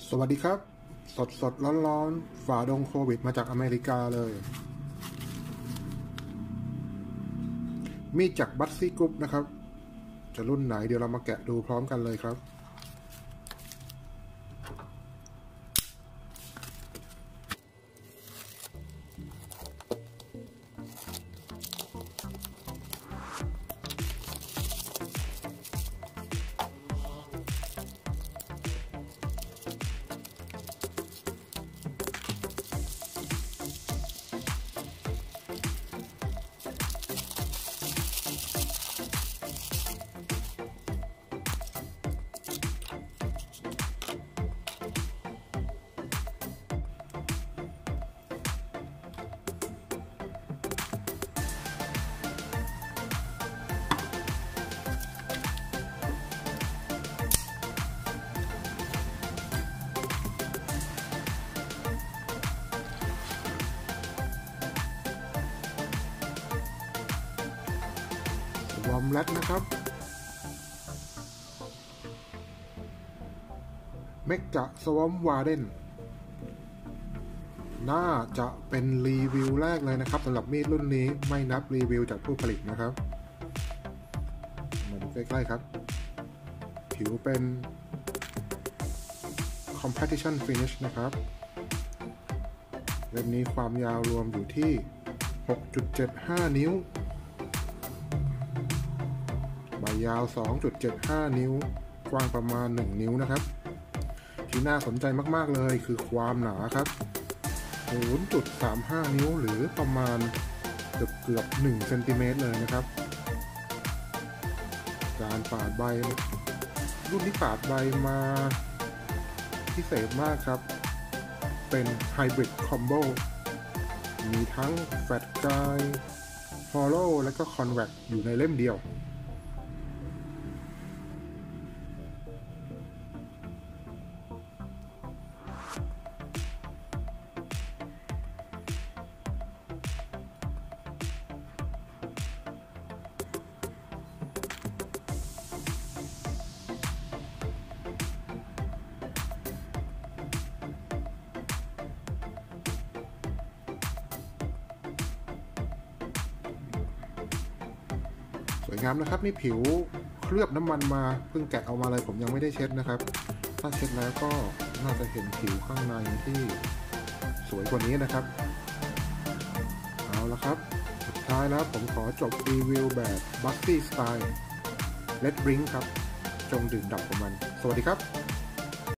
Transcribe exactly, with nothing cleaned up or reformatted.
สวัสดีครับสดสดร้อนร้อนฝ่าดงโควิดมาจากอเมริกาเลยมีจากบัตซี่กรุ๊ปนะครับจะรุ่นไหนเดี๋ยวเรามาแกะดูพร้อมกันเลยครับวอร์มแรดนะครับเมกะสวอมวาร์เดนน่าจะเป็นรีวิวแรกเลยนะครับสำหรับมีดรุ่นนี้ไม่นับรีวิวจากผู้ผลิตนะครับมาดูใกล้ๆครับผิวเป็น competition finish นะครับเล่มนี้ความยาวรวมอยู่ที่ หกจุดเจ็ดห้า นิ้วใบยาว สองจุดเจ็ดห้า นิ้วกว้างประมาณหนึ่งนิ้วนะครับที่น่าสนใจมากๆเลยคือความหนาครับ ศูนย์จุดสามห้า นิ้วหรือประมาณเกือบเกือบหนึ่งเซนติเมตรเลยนะครับการปาดใบรุ่นที่ปาดใบมาพิเศษมากครับเป็นไฮบริดคอมโบมีทั้งแฟลตไกด์ฮอลโลและก็คอนแวคอยู่ในเล่มเดียวสวยงามนะครับนี่ผิวเคลือบน้ำมันมาเพิ่งแกะออกมาเลยผมยังไม่ได้เช็ดนะครับถ้าเช็ดแล้วก็น่าจะเห็นผิวข้างในที่สวยกว่านี้นะครับเอาละครับสุดท้ายแล้วผมขอจบรีวิวแบบบัคซี่สไตล์เลดดริงก์ครับจงดื่มด่ำกับมันสวัสดีครับ